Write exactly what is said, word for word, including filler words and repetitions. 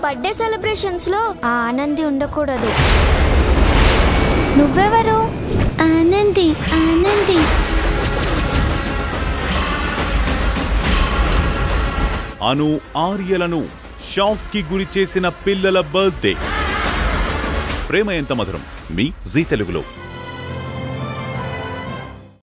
Birthday celebrations లో ఆ ఆనంది ఉండకూడదు. నువ్వెవరు? ఆనంది. ఆనంది అను ఆర్యలను షాక్ కి గురి చేసిన పిల్లల బర్త్డే. ప్రేమ ఎంత మధురం మీ జీ తెలుగులో.